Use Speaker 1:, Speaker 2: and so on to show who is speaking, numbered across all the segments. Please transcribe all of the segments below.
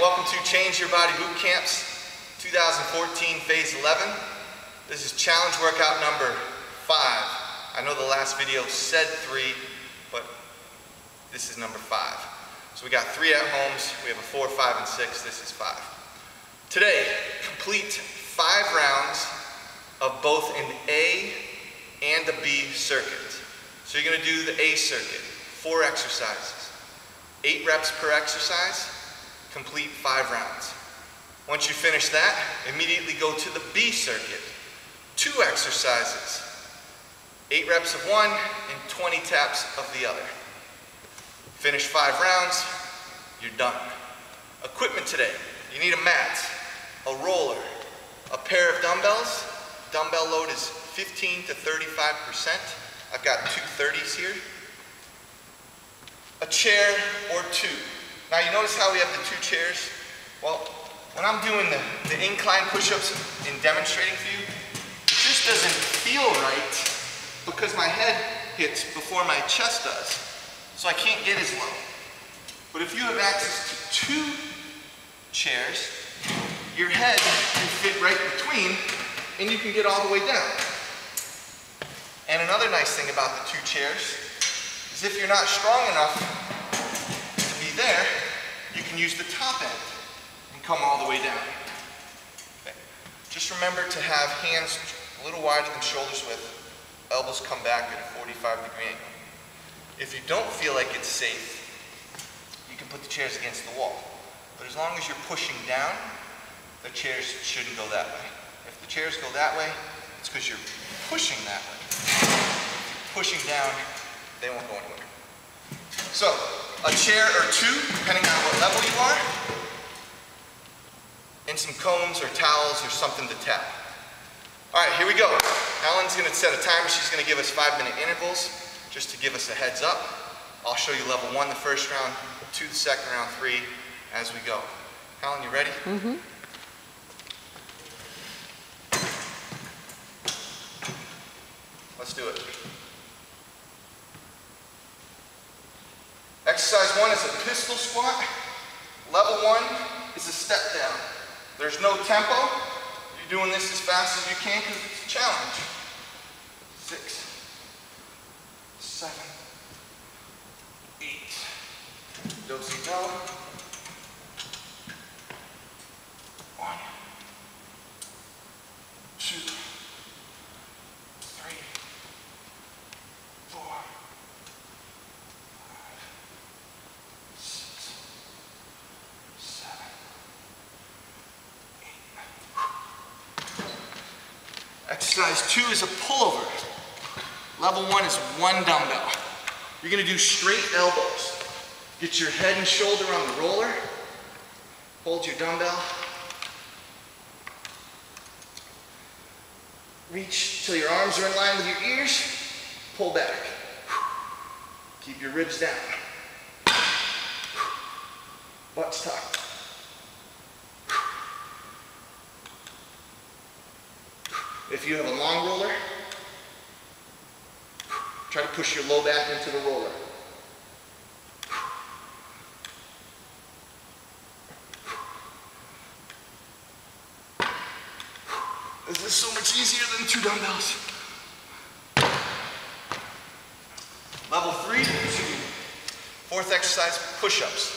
Speaker 1: welcome to Change Your Body Boot Camps 2014 Phase 11. This is challenge workout number 5. I know the last video said 3, but this is number 5. So we got 3 at homes, we have a 4, 5, and 6, this is 5. Today, complete 5 rounds of both an A and a B circuit. So you're gonna do the A circuit, 4 exercises, 8 reps per exercise, complete 5 rounds. Once you finish that, immediately go to the B circuit, 2 exercises, 8 reps of one and 20 taps of the other. Finish 5 rounds, you're done. Equipment today, you need a mat, a roller, a pair of dumbbells. Dumbbell load is 15 to 35%. I've got 2 30s here. A chair or 2. Now you notice how we have the 2 chairs? Well, when I'm doing the incline push-ups and demonstrating for you, it just doesn't feel right because my head hits before my chest does. So I can't get as low. But if you have access to 2 chairs, your head can fit right between and you can get all the way down. And another nice thing about the 2 chairs is if you're not strong enough to be there, you can use the top end and come all the way down. Okay. Just remember to have hands a little wider than shoulders width, elbows come back at a 45-degree angle. If you don't feel like it's safe, you can put the chairs against the wall. But as long as you're pushing down, the chairs shouldn't go that way. If the chairs go that way, it's because you're pushing that way. If you're pushing down, they won't go anywhere. So, a chair or 2, depending on what level you are, and some combs or towels or something to tap. All right, here we go. Ellen's gonna set a timer. She's gonna give us 5-minute intervals, just to give us a heads up. I'll show you level 1 the first round, 2 the second round, 3 as we go. Helen, you ready?
Speaker 2: Mm-hmm.
Speaker 1: Let's do it. Exercise 1 is a pistol squat. Level 1 is a step down. There's no tempo. You're doing this as fast as you can because it's a challenge. 6, 7, 8. Do-si-do. 1, 2, 3, 4, 5, 6, 7, 8. Exercise 2 is a pullover. Level 1 is 1 dumbbell. You're going to do straight elbows. Get your head and shoulder on the roller. Hold your dumbbell. Reach till your arms are in line with your ears. Pull back. Keep your ribs down. Butts tucked. If you have a long roller, try to push your low back into the roller. This is so much easier than 2 dumbbells. Level 3, 4th exercise, push-ups.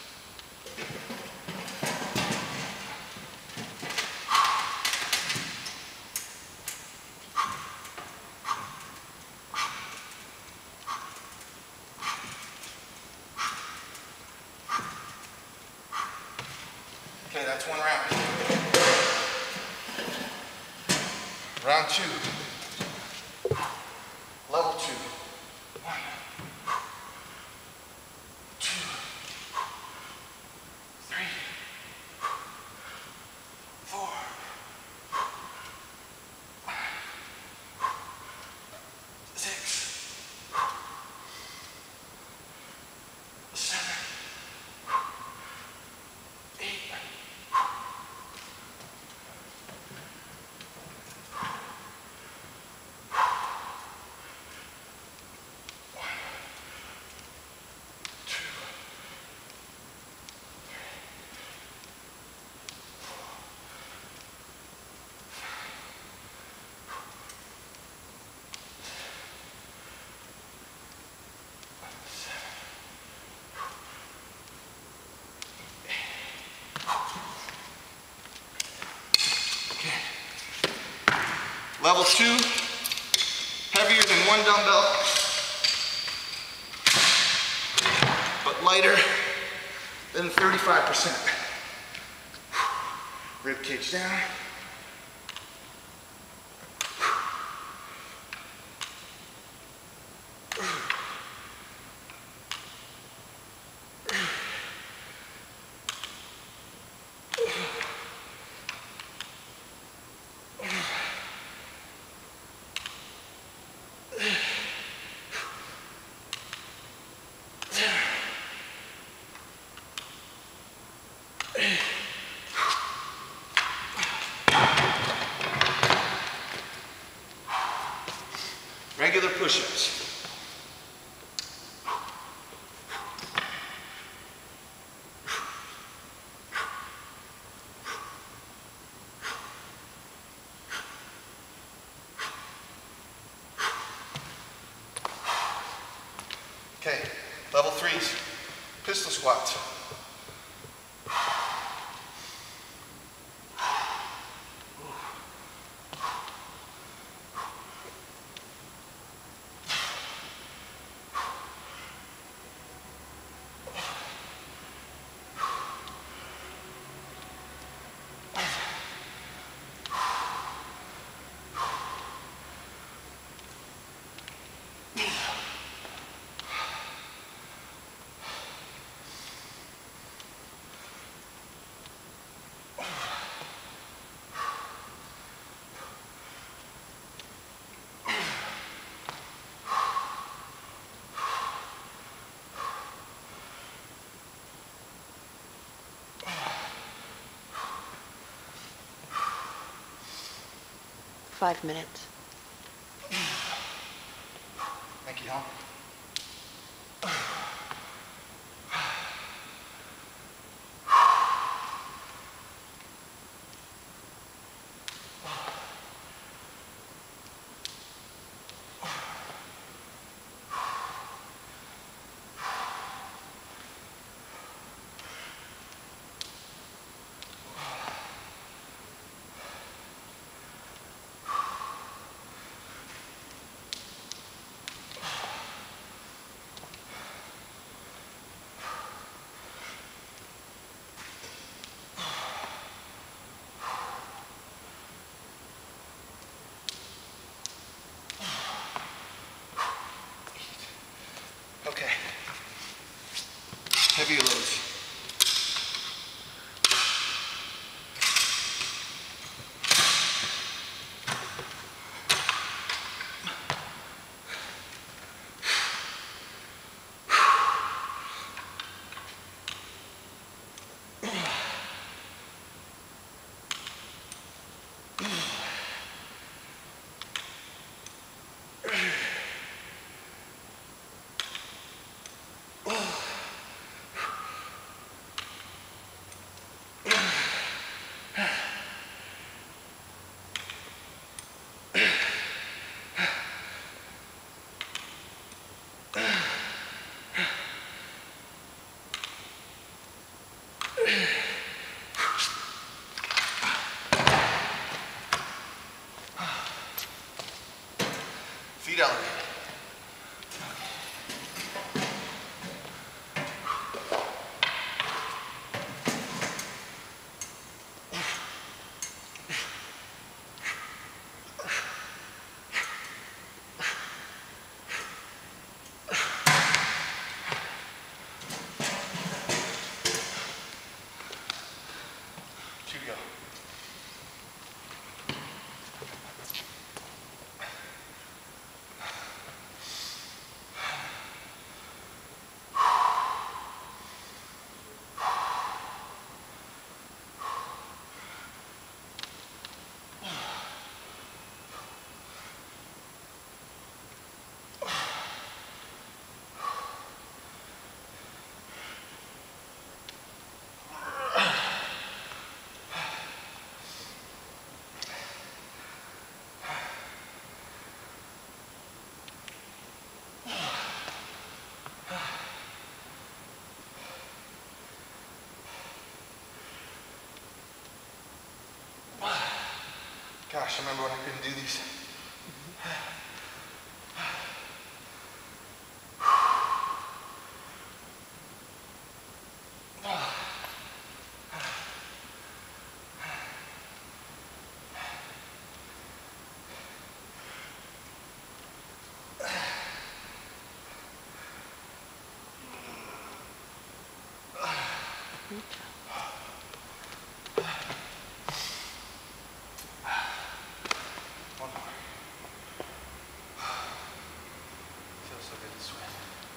Speaker 1: Okay, that's 1 round. Round 2. Level 2. 1, 2, 3, 4, 5, 6, 7, 8. Level 2, heavier than 1 dumbbell, but lighter than 35%. Rib cage down. Regular push-ups. Okay, level 3s, pistol squats.
Speaker 2: Five minutes.
Speaker 1: Thank you, Helen. Okay. Heavier loads. gosh, I remember when I couldn't do these. One more. Feels so good to swim.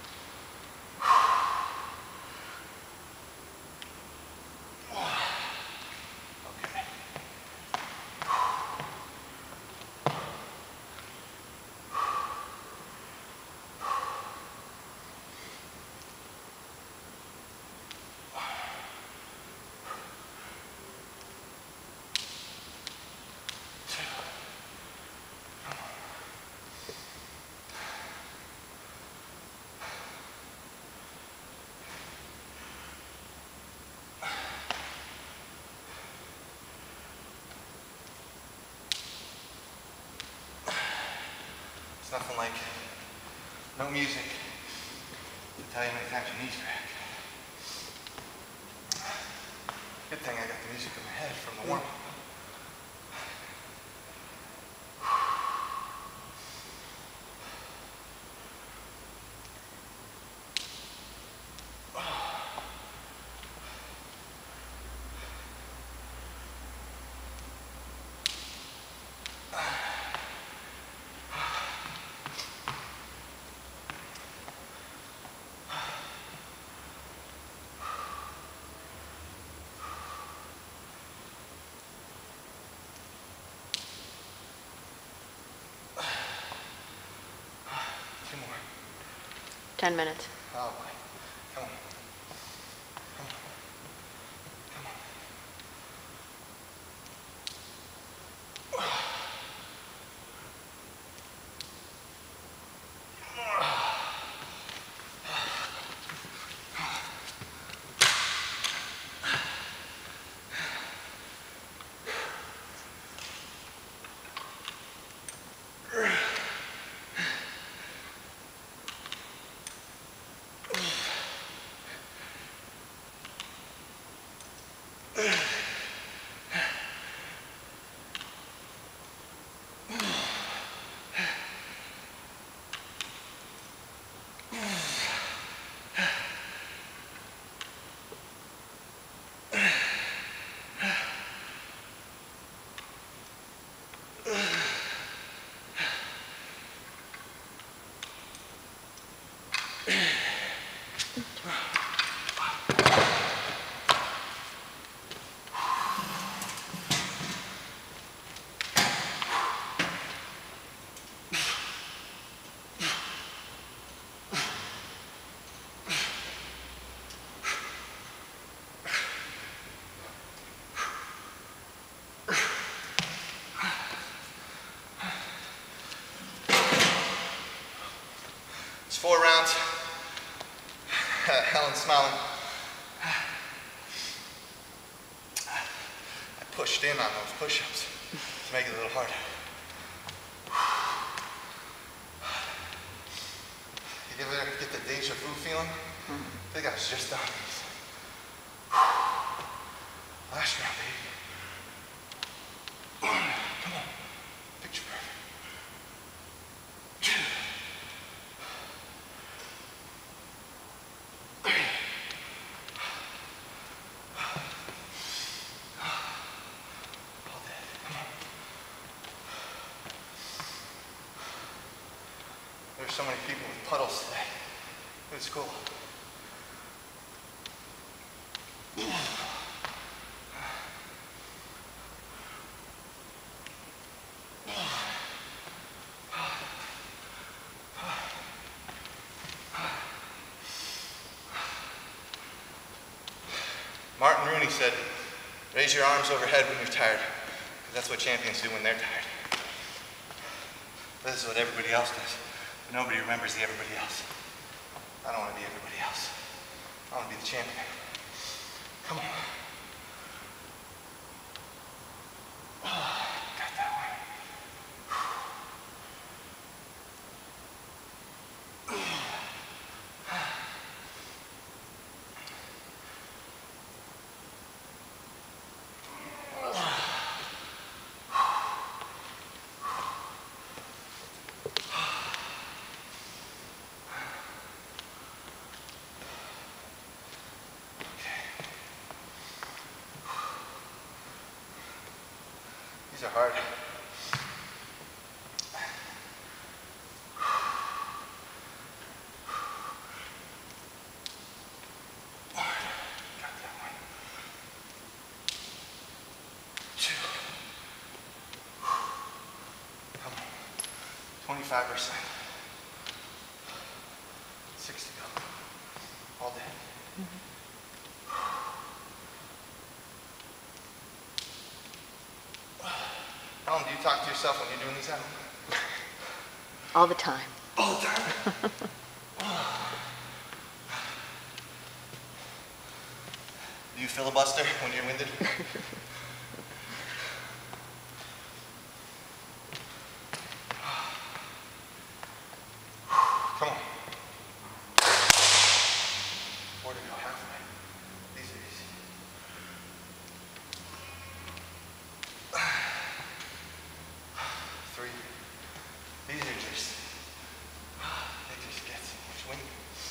Speaker 1: Okay. It's nothing like no music to tell you how many times your knees crack. Good thing I got the music in my head from the warm-up. Two more.
Speaker 2: 10 minutes.
Speaker 1: Oh boy. Come on. Come on. Come on. It's 4 rounds. Helen's smiling. I pushed in on those push-ups to make it a little harder. You ever get the deja vu feeling? I think I was just on these. Last round, baby. Come on. Picture perfect. There's so many people with puddles today. Good school. Martin Rooney said, raise your arms overhead when you're tired, because that's what champions do when they're tired. This is what everybody else does. Nobody remembers the everybody else. I don't want to be everybody else. I want to be the champion. Come on. Oh, got that one. These are hard. Got that one. 2. Come on. 25%. 6 to go. All day. Alan, do you talk to yourself when you're doing these out?
Speaker 2: All the time.
Speaker 1: All the time? Do you filibuster when you're winded? Come on. 4 to go, halfway. These are easy. 3. These are just, they just get so much wind.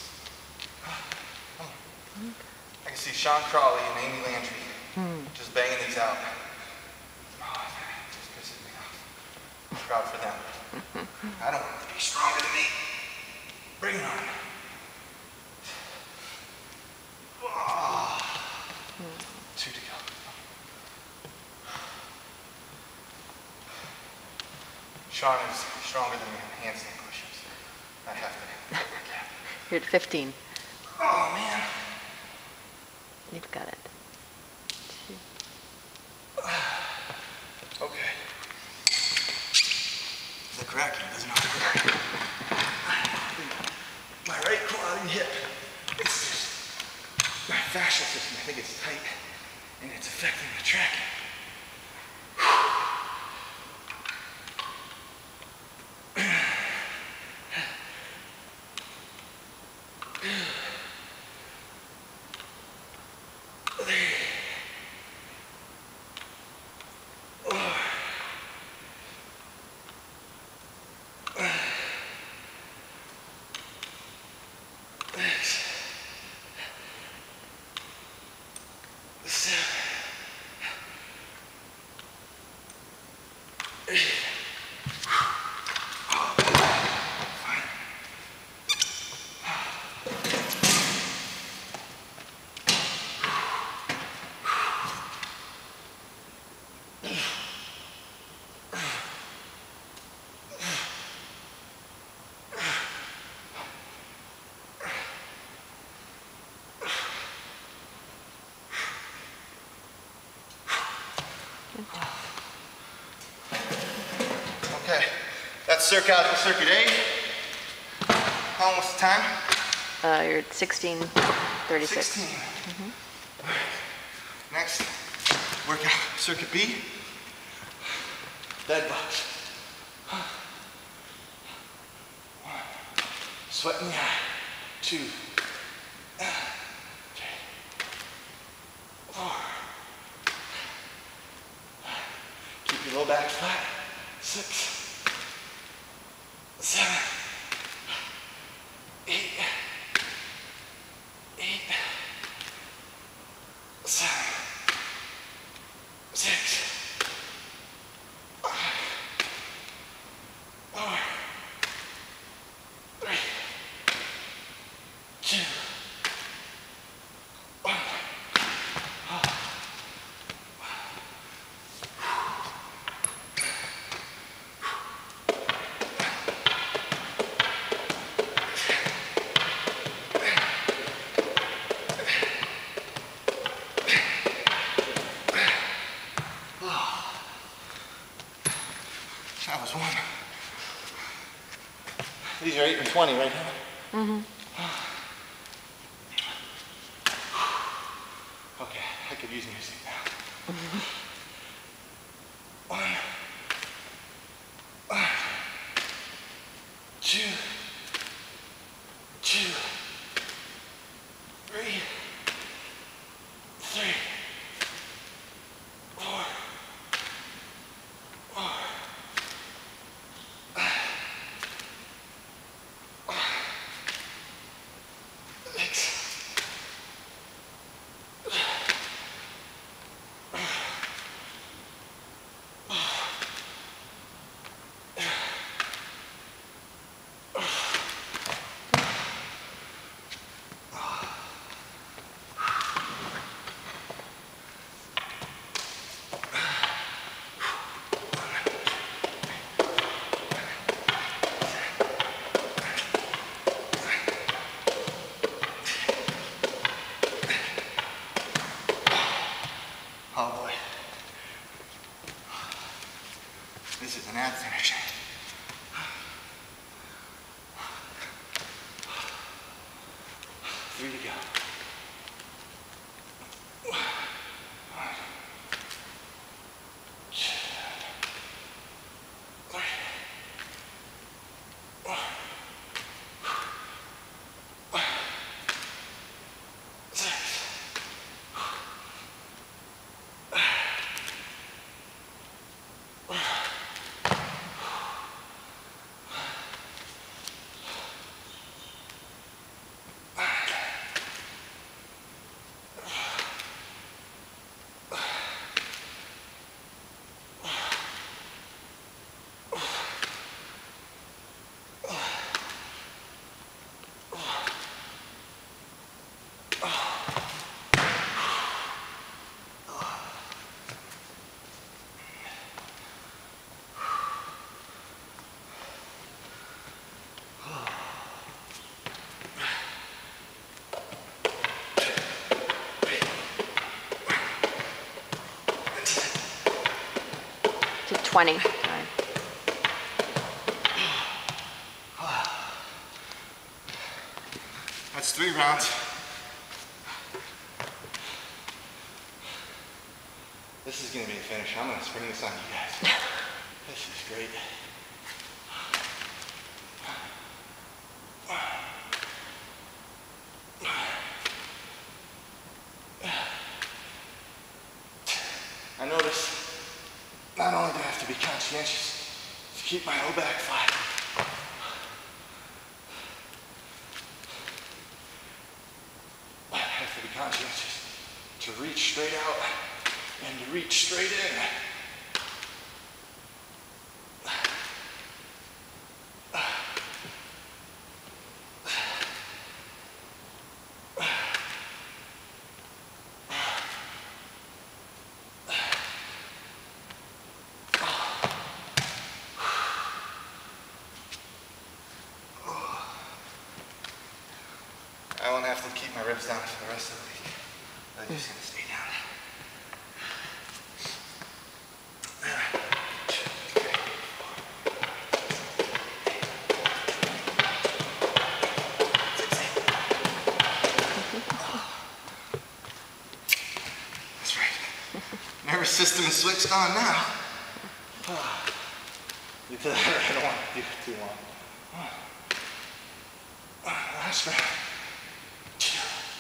Speaker 1: Come on. I can see Sean Crawley and Amy Landry just banging these out. Oh, that just pisses me off. I'm proud for them. I don't want them to be stronger than me. Bring it on. Oh. 2 to go. Sean is stronger than me on handstand push-ups. I have to.
Speaker 2: You're at 15.
Speaker 1: Oh, man.
Speaker 2: You've got it. 2.
Speaker 1: Okay. The cracking does not hurt. My right quad and hip. It's just my fascial system. I think it's tight, and it's affecting the tracking. Okay, that's circuit A. How long was the time?
Speaker 2: You're at 16:36.
Speaker 1: 16. Next, workout circuit B. Dead box. 1. Sweat in the eye. 2. 3. 4. Keep your low back flat. 6. 7. 8. 7. 6. 5. 4. 3. 2. 1. That was 1. These are 8 and 20 right now. Okay, I could use music now. 1. 2. 2. 3. 3. 4. 4. 6. 3 to go. 1, 2, 3, 4, 5, 6.
Speaker 2: To 20. Sorry.
Speaker 1: That's 3 rounds. This is gonna be the finish. I'm gonna spring this on you guys. This is great. I notice not only do I have to be conscientious to keep my low back flat, but I have to be conscientious to reach straight out and to reach straight in. I won't have to keep my ribs down for the rest of the week. I'm just gonna stay down. That's right. Nervous system is switched on now. I don't want to do it too long. Last round. 2,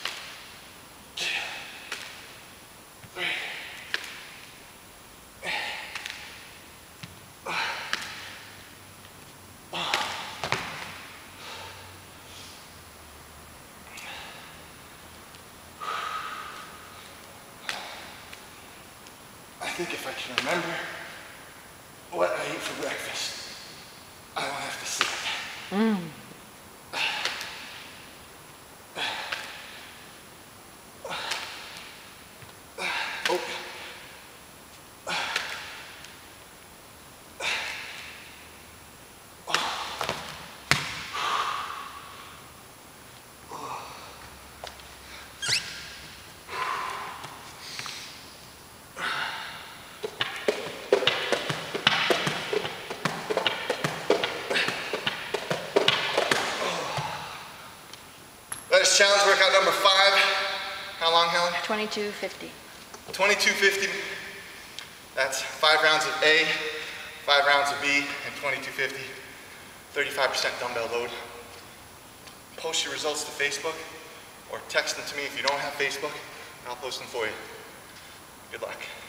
Speaker 1: 3. I think if I can remember what I ate for breakfast, I won't have to see it.
Speaker 2: Mm.
Speaker 1: That is challenge workout number 5. How long, Helen?
Speaker 2: 2250.
Speaker 1: 2250. That's 5 rounds of A, 5 rounds of B, and 2250. 35% dumbbell load. Post your results to Facebook or text them to me if you don't have Facebook. I'll post them for you. Good luck.